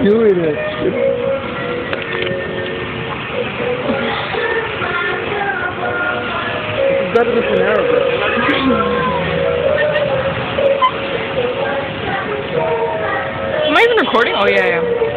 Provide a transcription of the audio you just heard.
doing it. This is better than panera, bro. Am I even recording? Oh, yeah, yeah.